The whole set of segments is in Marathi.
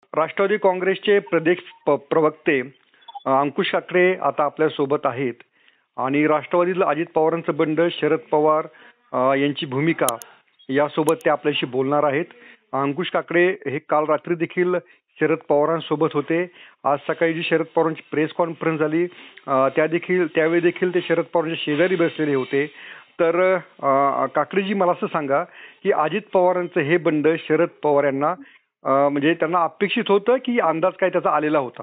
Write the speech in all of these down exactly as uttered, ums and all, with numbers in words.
राष्ट्रवादी काँग्रेसचे प्रदेश प- प्रवक्ते अ, अंकुश ठाकरे आता आपल्या सोबत आहेत आणि राष्ट्रवादीतलं अजित पवारांचं बंड, शरद पवार अ, यांची भूमिका यासोबत ते आपल्याशी बोलणार आहेत. अंकुश ठाकरे हे काल रात्री देखील शरद पवारांसोबत होते. आज सकाळी जी शरद पवारांची प्रेस कॉन्फरन्स झाली अ, त्या देखील त्यावेळी देखील ते शरद पवारांच्या शेजारी बसलेले होते. तर अ, काकडेजी मला असं सांगा की अजित पवारांचं हे बंड शरद पवार यांना अ, म्हणजे त्यांना अपेक्षित होतं की अंदाज काय त्याचा आलेला होता?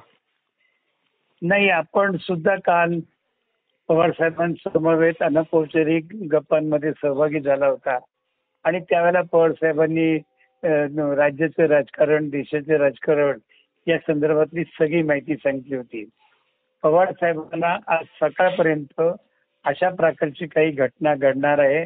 नाही, आपण सुद्धा काल पवार साहेबांसमवेत अनौपचारिक गप्पांमध्ये सहभागी झाला होता आणि त्यावेळेला पवार साहेबांनी अ, न- राज्याचं राजकारण, देशाचे राजकारण या संदर्भातली सगळी माहिती सांगितली होती. पवार साहेबांना आज सकाळपर्यंत अशा प्रकारची काही घटना घडणार आहे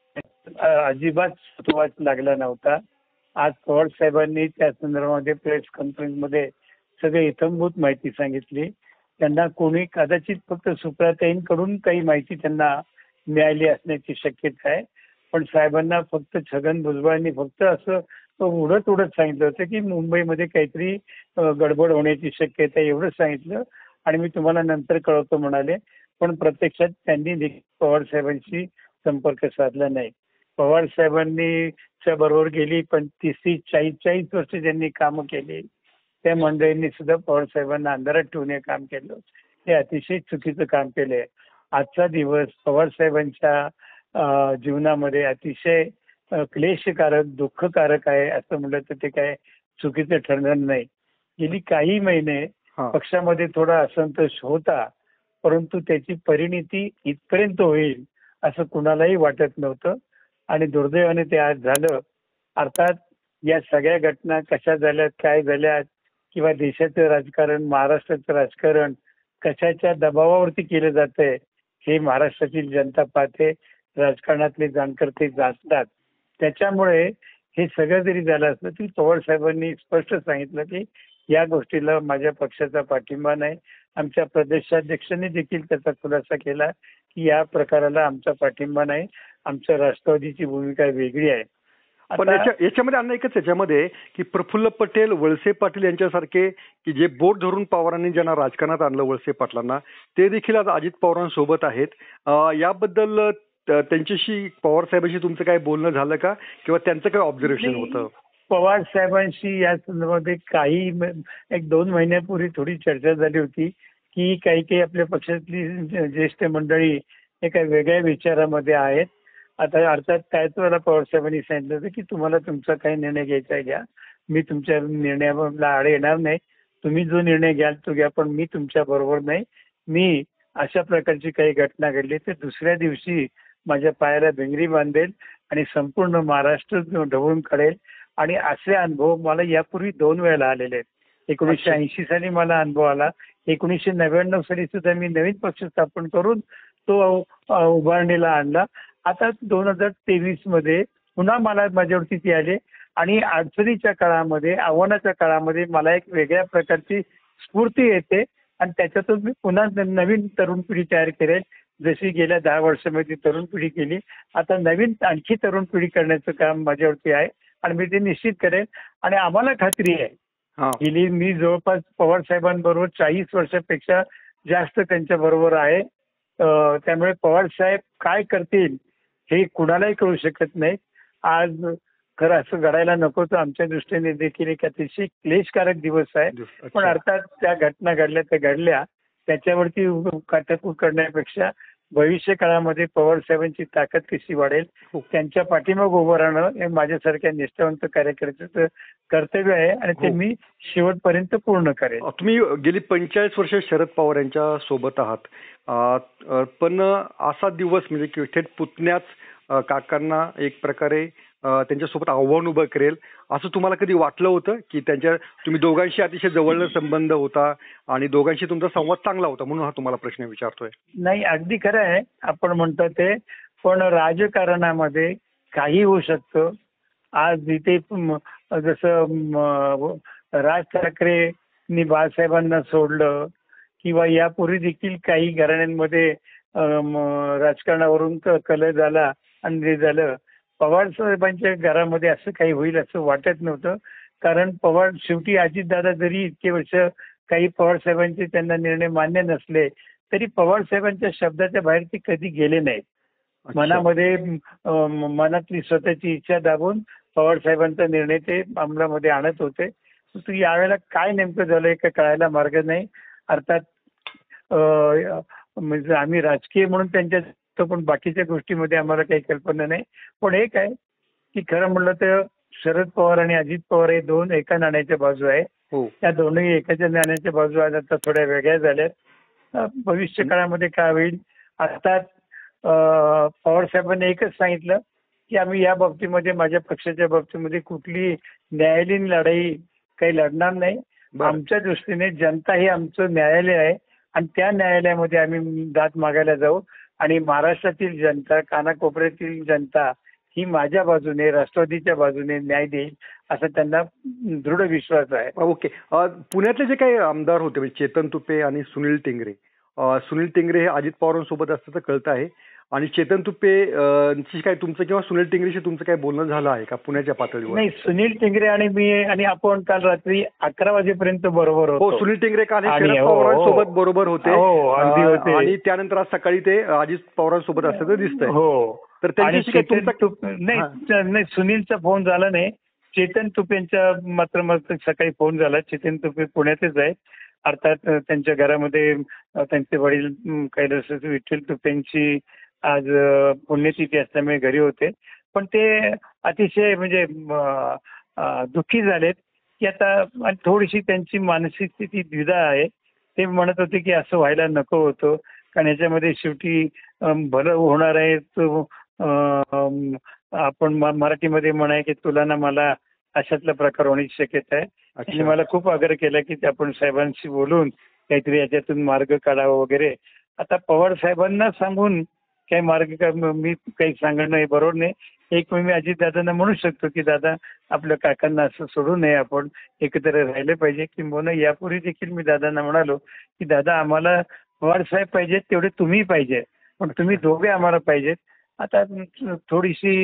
अ, अजिबात सुतोवाच लागला नव्हता. आज पवार साहेबांनी त्या संदर्भामध्ये प्रेस कॉन्फरन्समध्ये सगळे इत्थंभूत माहिती सांगितली. त्यांना कोणी कदाचित फक्त सुप्रियाताईंकडून काही माहिती त्यांना मिळाली असण्याची शक्यता आहे. पण साहेबांना फक्त छगन भुजबळांनी फक्त असं उडत उडत सांगितलं होतं की मुंबईमध्ये काहीतरी अ, गडबड होण्याची शक्यता आहे, एवढंच सांगितलं आणि मी तुम्हाला नंतर कळवतो म्हणाले. पण प्रत्यक्षात त्यांनी देखील पवार साहेबांशी संपर्क साधला नाही. पवार साहेबांनी च्या बरोबर गेली पण तीस तीस चाळीस चाळीस वर्ष ज्यांनी कामं केली त्या मंडळींनी सुद्धा पवार साहेबांना अंधारात ठेवून हे काम केलं. हे अतिशय चुकीचं काम केलंय. आजचा दिवस पवार साहेबांच्या अ, जीवनामध्ये अतिशय अ, क्लेशकारक, दुःखकारक आहे असं म्हटलं तर ते काय चुकीचं ठरणार नाही. गेली काही महिने हा. पक्षामध्ये थोडा असंतोष होता, परंतु त्याची परिणिती इथपर्यंत होईल असं कुणालाही वाटत नव्हतं आणि दुर्दैवाने ते आज झालं. अर्थात या सगळ्या घटना कशा झाल्यात, काय झाल्यात किंवा देशाचं राजकारण, महाराष्ट्राचं राजकारण कशाच्या दबावावरती केलं जातंय हे महाराष्ट्रातील जनता पाहते, राजकारणातले जाणकार ते जाणतात. त्याच्यामुळे हे सगळं जरी झालं असलं तरी पवार साहेबांनी स्पष्ट सांगितलं की या गोष्टीला माझ्या पक्षाचा पाठिंबा नाही. आमच्या प्रदेशाध्यक्षांनी देखील त्याचा खुलासा केला की या प्रकाराला आमचा पाठिंबा नाही, आमच्या राष्ट्रवादीची भूमिका वेगळी आहे. पण आता याच्या याच्यामध्ये अन्न एकच याच्यामध्ये की प्रफुल्ल पटेल, वळसे पाटील यांच्यासारखे की जे बोट धरून पवारांनी ज्यांना राजकारणात आणलं, वळसे पाटलांना, ते देखील आज अजित पवारांसोबत आहेत. अ, याबद्दल त- त्यांच्याशी पवार साहेबांशी तुमचं काय बोलणं झालं का किंवा त्यांचं काय ऑब्झर्वेशन होतं? पवार साहेबांशी या संदर्भात काही म- एक दोन महिन्यापूर्वी थोडी चर्चा झाली होती की काही काही आपल्या पक्षातली जे- ज्येष्ठ मंडळी एका वेगळ्या विचारामध्ये आहेत. आता अर्थात त्याच वेळेला पवार साहेबांनी सांगितलं होतं की तुम्हाला तुमचा काही निर्णय घ्यायचा आहे घ्या, मी तुमच्या निर्णयाला आडे येणार नाही, तुम्ही जो निर्णय घ्याल तो घ्या, पण मी तुमच्या बरोबर नाही. मी अशा प्रकारची काही घटना घडली तर दुसऱ्या दिवशी माझ्या पायाला भिंगरी बांधेल आणि संपूर्ण महाराष्ट्र ढवळून काढेल. आणि असे अनुभव मला यापूर्वी दोन वेळेला आलेले आहेत. एकोणीसशे ऐंशी साली मला अनुभव आला. एकोणीसशे नव्याण्णव साली सुद्धा मी नवीन पक्ष स्थापन करून तो अ, उभारणीला आणला. आता दोन हजार तेवीस मध्ये पुन्हा मला माझ्यावरती ती आले आणि अडचणीच्या काळामध्ये, आव्हानाच्या काळामध्ये मला एक वेगळ्या प्रकारची स्फूर्ती येते आणि त्याच्यातून मी पुन्हा न- नवीन तरुण पिढी तयार करेल. जशी गेल्या दहा वर्षामध्ये तरुण पिढी केली, आता नवीन आणखी तरुण पिढी करण्याचं काम माझ्यावरती आहे आणि मी ते निश्चित करेन. आणि आम्हाला खात्री आहे, हा. गेली मी जवळपास पवार साहेबांबरोबर चाळीस वर्षापेक्षा जास्त त्यांच्या बरोबर आहे. अ, त्यामुळे पवार साहेब काय करतील हे कुणालाही कळू शकत नाही. आज खरं असं घडायला नको तर आमच्या दृष्टीने देखील एक अतिशय क्लेशकारक दिवस आहे. अच्छा. पण अर्थात त्या घटना घडल्या त्या घडल्या, त्याच्यावरती काटाकूट करण्यापेक्षा भविष्य काळामध्ये पवार साहेबांची ताकद कशी वाढेल, हो. त्यांच्या पाठीमागे उभं राहणं हे माझ्यासारख्या निष्ठावंत कार्यकर्त्याचं कर्तव्य आहे आणि ते हो. मी शेवटपर्यंत पूर्ण करेन. तुम्ही गेली पंचेचाळीस वर्ष शरद पवार यांच्या सोबत आहात. अ, अ, पण असा दिवस म्हणजे की थेट पुतण्याच अ, काकांना एक प्रकारे अ, त्यांच्यासोबत आव्हान उभं करेल असं तुम्हाला कधी वाटलं होतं की त्यांच्या तुम्ही दोघांशी अतिशय जवळचा संबंध होता आणि दोघांशी तुमचा संवाद चांगला होता म्हणून हा तुम्हाला प्रश्न विचारतोय. नाही, अगदी खरं आहे आपण म्हणतो ते. पण राजकारणामध्ये काही होऊ शकतं. आज इथे म- जसं म- राज ठाकरेंनी बाळासाहेबांना सोडलं किंवा यापूर्वी देखील काही घराण्यांमध्ये अ, म- राजकारणावरून क- कलह झाला आणि हे झालं. पवार साहेबांच्या घरामध्ये असं काही होईल असं वाटत नव्हतं. कारण पवार शेवटी अजितदादा जरी इतके वर्ष काही पवार साहेबांचे त्यांना निर्णय मान्य नसले तरी पवार साहेबांच्या शब्दाच्या बाहेर ते कधी गेले नाहीत. अच्छा. मनामध्ये अं, मनातली स्वतःची इच्छा दाबून पवार साहेबांचा निर्णय ते अंमलामध्ये आणत होते. तू यावेळेला काय नेमकं झालंय का कळायला मार्ग नाही. अर्थात अं, म्हणजे आम्ही राजकीय म्हणून त्यांच्या पण बाकीच्या गोष्टीमध्ये आम्हाला काही कल्पना नाही. पण एक आहे की खरं म्हणलं तर शरद पवार आणि अजित पवार हे दोन एका नाण्याच्या बाजू आहे. हो. त्या दोन्ही एकाच्या नाण्याच्या बाजू आज आता थोड्या वेगळ्या झाल्यात. अं, भविष्य काळामध्ये काय होईल. अर्थात अं, पवार साहेबांनी एकच सांगितलं की आम्ही या बाबतीमध्ये माझ्या पक्षाच्या बाबतीमध्ये कुठली न्यायालयीन लढाई काही लढणार नाही. बरं. आमच्या दृष्टीने जनता हे आमचं न्यायालय आहे आणि त्या न्यायालयामध्ये आम्ही दाद मागायला जाऊ आणि महाराष्ट्रातील जनता कानाकोपऱ्यातील जनता ही माझ्या बाजूने राष्ट्रवादीच्या बाजूने न्याय देईल असा त्यांना दृढ विश्वास आहे. ओके. अ, पुण्यातले जे काही आमदार होते म्हणजे चेतन तुपे आणि सुनील टिंगरे, अ, सुनील टिंगरे हे अजित पवारांसोबत असल्याचं कळतं आहे आणि चेतन तुपे अ, ची काय तुमचं किंवा सुनील टिंगरेशी तुमचं काय बोलणं झालं आहे का पुण्याच्या पातळीवर? नाही, सुनील टिंगरे आणि मी आणि आपण काल रात्री अकरा वाजेपर्यंत बरोबर हो. होतो. सुनील टिंगरे काल हे आणि शरद हो, हो. पवारांसोबत बरोबर होते. हो, अगदी अ, होते. आणि त्यानंतर आज सकाळी ते अजित पवारांसोबत असल्याचं दिसतंय. हो. तर आणि त्यांच्याशी काय चेतन तुमचा तुप नाही च- नाही सुनीलचा फोन झाला नाही. चेतन तुपेंचा मात्र मग सकाळी फोन झाला. चेतन तुपे पुण्यातच आहेत. अर्थात अ, त्यांच्या घरामध्ये अ, त्यांचे वडील अम, कैलास विठ्ठल तुपेंची आज अ, पुण्यतिथी असल्यामुळे घरी होते. पण ते अतिशय म्हणजे म, अ, दुःखी झालेत की आता आणि थोडीशी त्यांची मानसिक स्थिती द्विधा आहे. ते म्हणत होते की असं व्हायला नको होतं कारण याच्यामध्ये शेवटी अम, भलं होणार आहे. तो अम, आपण म- मराठीमध्ये म्हणाय की तुला ना मला अशातला प्रकार होण्याची शक्यता आहे. अच्छा. आणि मला खूप आग्रह केला की ते आपण साहेबांशी बोलून काहीतरी याच्यातून मार्ग काढावा वगैरे. आता पवार साहेबांना सांगून काही मार्ग का- म- मी काही सांगणं हे बरोबर नाही. एक मी अजितदादांना म्हणू शकतो की दादा आपल्या काकांना असं सोडू नये, आपण एकत्र राहिले पाहिजे. किंबहुना यापूर्वी देखील मी दादांना म्हणालो की दादा आम्हाला पवार साहेब पाहिजेत तेवढे तुम्ही पाहिजे पण तुम्ही दोघे आम्हाला पाहिजेत. आता थोडीशी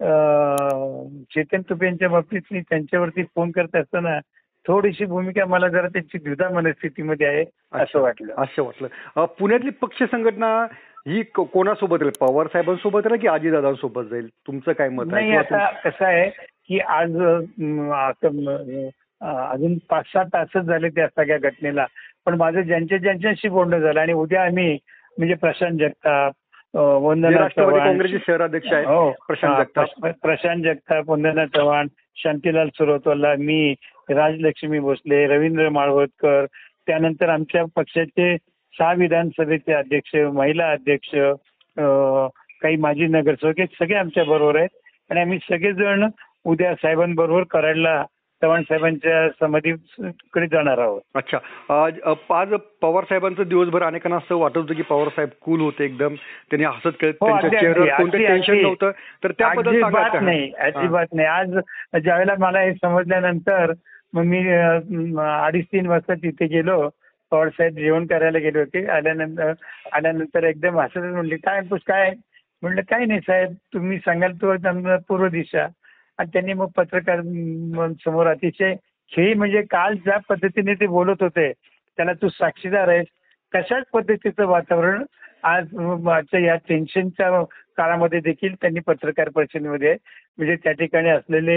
अं, चेतन तुपे यांच्या बाबतीत मी त्यांच्यावरती फोन करत असताना थोडीशी भूमिका मला जरा त्यांची द्विधा मनस्थितीमध्ये आहे असं वाटलं. असं वाटलं. अ, पुण्यातली पक्ष संघटना ही को- कोणासोबत राहील? पवार साहेबांसोबत राहील की अजितदादांसोबत जाईल? तुमचं काय मत आहे? नाही, किंवा आता कसं आहे की आज अं, आता म, अं, अजून पाच सहा तासच झाले त्या सगळ्या घटनेला. पण माझं ज्यांच्या ज्यांच्याशी बोलणं झालं आणि उद्या आम्ही म्हणजे प्रशांत जगताप, अं, जे वंदना राष्ट्रवादी चव्हाण, काँग्रेसचे शहराध्यक्ष आहेत हो, प्रशांत हा, जगताप. प्रश- प्रशांत जगताप, वंदना चव्हाण, शांतीलाल सुरतवाला, मी, राजलक्ष्मी भोसले, रवींद्र माळवतकर, त्यानंतर आमच्या पक्षाचे सहा विधानसभेचे अध्यक्ष, महिला अध्यक्ष, अं, काही माजी नगरसेवक हे सगळे आमच्या बरोबर आहेत आणि आम्ही सगळेजण उद्या साहेबांबरोबर कराडला चव्हाण साहेबांच्या समाधीकडे जाणार आहोत. अच्छा. आज अ, आज पवार साहेबांचं दिवसभर अनेकांना असं वाटत होतं की पवार साहेब कूल होते एकदम. त्यांनी हसत खेळत हो, त्यांच्या अगदी, चेहऱ्यावर अगदी, कोणतं अगदी, टेन्शन अगदी. नव्हतं. तर त्याबद्दल सांगा अजिबात का? नाही, हा. अजिबात नाही. आज ज्यावेळेला मला हे समजल्यानंतर मग मी अं, अडीच तीन वाजता तिथे गेलो. पवार साहेब जेवण करायला गेले होते. आल्यानंतर आल्यानंतर एकदम हसत म्हणले काय अंकुश काय? म्हणलं काही नाही साहेब, तुम्ही सांगाल तो आम्हाला पूर्व दिशा. आणि त्यांनी मग पत्रकार म, समोर अतिशय खेळी म्हणजे काल ज्या पद्धतीने ते बोलत होते त्याला तू साक्षीदार आहेस. कशाच पद्धतीचं वातावरण आज म, आजच्या या टेन्शनच्या काळामध्ये देखील त्यांनी पत्रकार परिषदेमध्ये म्हणजे त्या ठिकाणी असलेले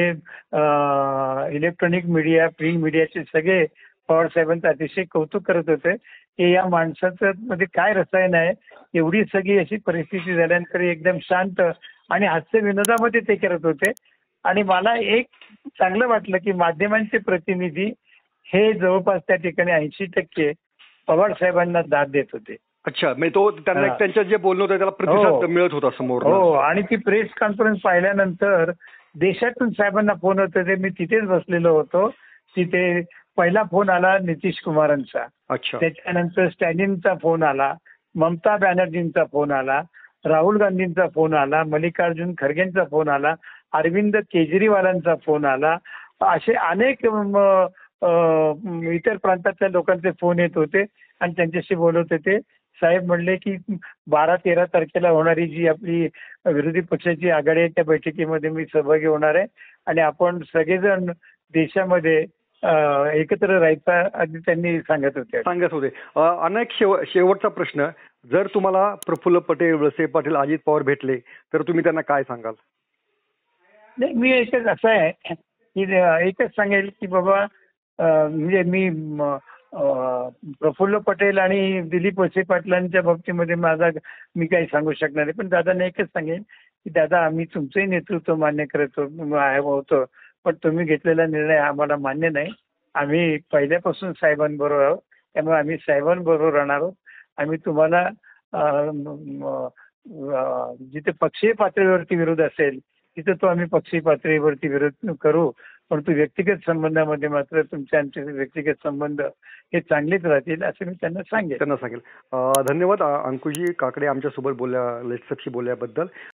इलेक्ट्रॉनिक मीडिया, प्रिंट मीडियाचे सगळे पवार साहेबांचं अतिशय कौतुक करत होते की या माणसाचं मध्ये काय रसायन आहे. एवढी सगळी अशी परिस्थिती झाल्यानंतर एकदम शांत आणि हास्य विनोदामध्ये ते करत होते. आणि मला एक चांगलं वाटलं की माध्यमांचे प्रतिनिधी हे जवळपास त्या ठिकाणी ऐंशी टक्के पवार साहेबांना दाद देत होते. अच्छा. म्हणजे तो त्यांना हा. त्यांच्या जे बोलणं होतं त्याला प्रतिसाद हो. मिळत होता समोर. हो, आणि ती प्रेस कॉन्फरन्स पाहिल्यानंतर देशातून साहेबांना फोन होते ते मी तिथेच बसलेलो होतो. तिथे पहिला फोन आला नितीश कुमारांचा. अच्छा. त्याच्यानंतर स्टॅलिनचा फोन आला, ममता बॅनर्जींचा फोन आला, राहुल गांधींचा फोन आला, मल्लिकार्जुन खरगेंचा फोन आला, अरविंद केजरीवालांचा फोन आला. असे अनेक म, अ, इतर प्रांतातल्या लोकांचे फोन येत होते आणि त्यांच्याशी बोलत होते. साहेब म्हणले की बारा तेरा तारखेला होणारी जी आपली विरोधी पक्षाची आघाडी आहे त्या बैठकीमध्ये मी सहभागी होणार आहे आणि आपण सगळेजण देशामध्ये अं, एकत्र राहायचा आधी त्यांनी सांगत होते. सांगत होते. अ, अनेक शेव शेवटचा प्रश्न, जर तुम्हाला प्रफुल्ल पटेल, वळसे पाटील, अजित पवार भेटले तर तुम्ही त्यांना काय सांगाल? नाही, मी एकच असं आहे की एकच सांगेल की बाबा अं, म्हणजे मी म, अं, प्रफुल्ल पटेल आणि दिलीप वळसे पाटलांच्या बाबतीमध्ये माझा मी काही सांगू शकणार नाही, पण दादांना एकच सांगेन की दादा आम्ही तुमचंही नेतृत्व मान्य करतो आहे- होतो, पण तुम्ही घेतलेला निर्णय आम्हाला मान्य नाही. आम्ही पहिल्यापासून साहेबांबरोबर आहोत, त्यामुळे आम्ही साहेबांबरोबर राहणार आहोत. आम्ही तुम्हाला अं, म, अं, जिथे पक्षीय पातळीवरती विरोध असेल तिथं तो आम्ही पक्षी पातळीवरती विरोध करू, परंतु व्यक्तिगत संबंधामध्ये मात्र तुमचे आमचे व्यक्तिगत संबंध हे चांगलेच राहतील असं मी त्यांना सांगेन. त्यांना सांगेल. अ, धन्यवाद अ, अंकुशजी काकडे आमच्यासोबत बोलल्या लेट्सअपशी बोलल्याबद्दल.